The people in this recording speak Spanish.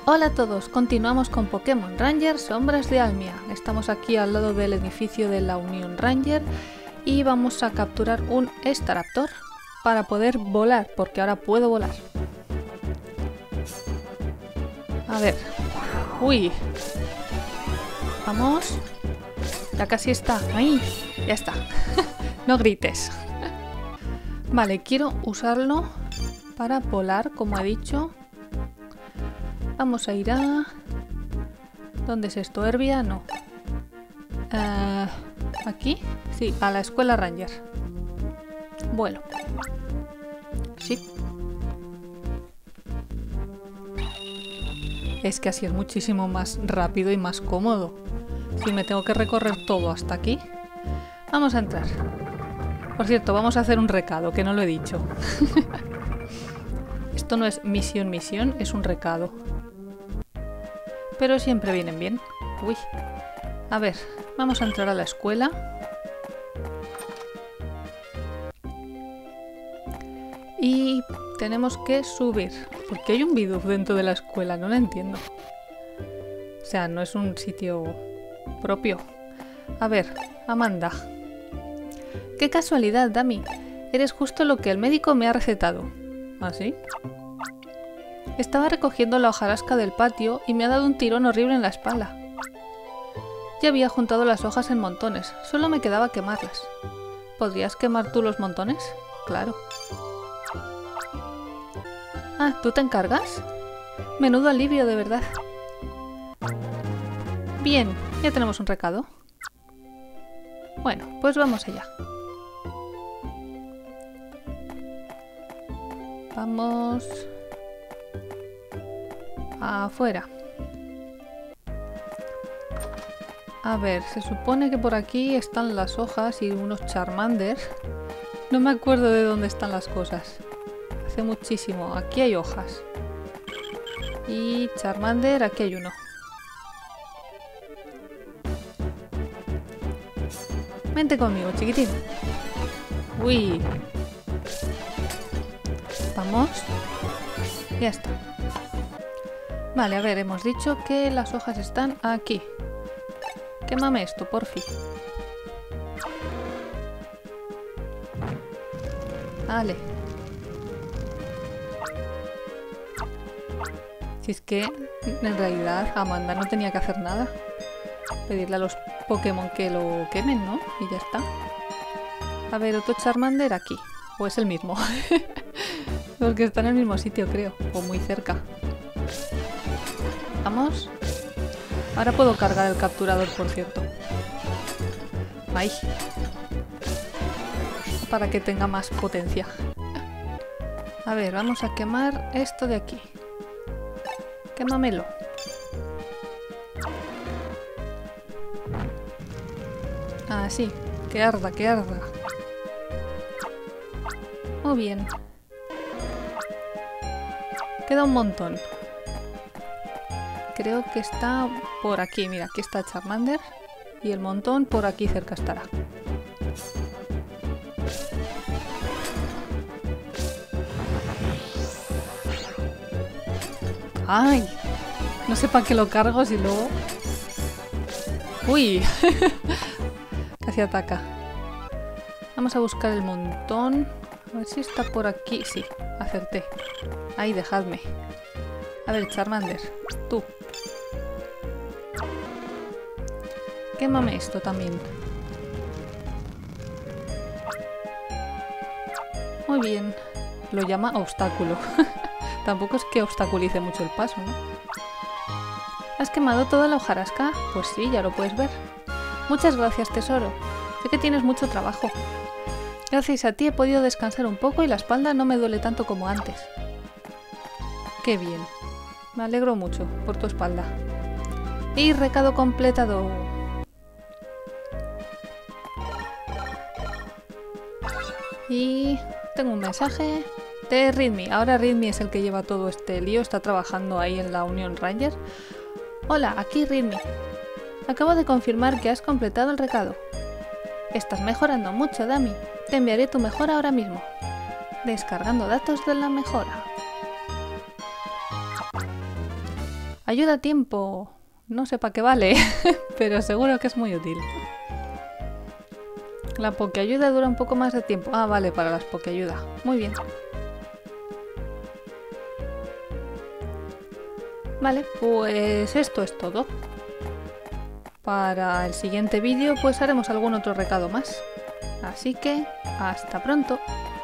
Hola a todos, continuamos con Pokémon Ranger Sombras de Almia. Estamos aquí al lado del edificio de la Unión Ranger y vamos a capturar un Staraptor para poder volar, porque ahora puedo volar. A ver. Uy. Vamos. Ya casi está. ¡Ay! Ya está. No grites. Vale, quiero usarlo para volar, como he dicho. Vamos a ir a... ¿Dónde es esto? ¿Herbia? No. ¿Aquí? Sí, a la escuela Ranger. Vuelo. Sí. Es que así es muchísimo más rápido y más cómodo. Si me tengo que recorrer todo hasta aquí. Vamos a entrar. Por cierto, vamos a hacer un recado, que no lo he dicho. Esto no es misión, es un recado. Pero siempre vienen bien. Uy. A ver, vamos a entrar a la escuela. Y tenemos que subir. ¿Por qué hay un Bidoof dentro de la escuela? No lo entiendo. O sea, no es un sitio propio. A ver, Amanda. ¡Qué casualidad, Dami! Eres justo lo que el médico me ha recetado. ¿Ah, sí? Estaba recogiendo la hojarasca del patio y me ha dado un tirón horrible en la espalda. Ya había juntado las hojas en montones, solo me quedaba quemarlas. ¿Podrías quemar tú los montones? Claro. Ah, ¿tú te encargas? Menudo alivio, de verdad. Bien, ya tenemos un recado. Bueno, pues vamos allá. Vamos... afuera. A ver, se supone que por aquí están las hojas y unos Charmander. No me acuerdo de dónde están las cosas. Hace muchísimo. Aquí hay hojas. Y Charmander, aquí hay uno. Vente conmigo, chiquitín. Uy. Vamos. Ya está. Vale, a ver, hemos dicho que las hojas están aquí. Quémame esto, porfi. Vale. Si es que, en realidad, Amanda no tenía que hacer nada. Pedirle a los Pokémon que lo quemen, ¿no? Y ya está. A ver, otro Charmander aquí. O es el mismo. Porque está en el mismo sitio, creo. O muy cerca. Vamos. Ahora puedo cargar el capturador, por cierto. ¡Ay! Para que tenga más potencia. A ver, vamos a quemar esto de aquí. Quémamelo. Ah, sí. Que arda, que arda. Muy bien. Queda un montón. Creo que está por aquí. Mira, aquí está Charmander. Y el montón por aquí cerca estará. ¡Ay! No sé para qué lo cargo si luego... ¡Uy! Casi ataca. Vamos a buscar el montón. A ver si está por aquí. Sí, acerté. Ahí, dejadme. A ver, Charmander. Tú. Quémame esto también. Muy bien. Lo llama obstáculo. Tampoco es que obstaculice mucho el paso, ¿no? ¿Has quemado toda la hojarasca? Pues sí, ya lo puedes ver. Muchas gracias, tesoro. Sé que tienes mucho trabajo. Gracias a ti he podido descansar un poco y la espalda no me duele tanto como antes. ¡Qué bien! Me alegro mucho por tu espalda. Y recado completado. Y tengo un mensaje de Ridmi. Ahora Ridmi es el que lleva todo este lío. Está trabajando ahí en la Unión Ranger. Hola, aquí Ridmi. Acabo de confirmar que has completado el recado. Estás mejorando mucho, Dami. Te enviaré tu mejora ahora mismo. Descargando datos de la mejora. Ayuda a tiempo. No sé para qué vale, pero seguro que es muy útil. La pokeayuda dura un poco más de tiempo. Ah, vale, para las pokeayuda. Muy bien. Vale, pues esto es todo. Para el siguiente vídeo pues haremos algún otro recado más. Así que hasta pronto.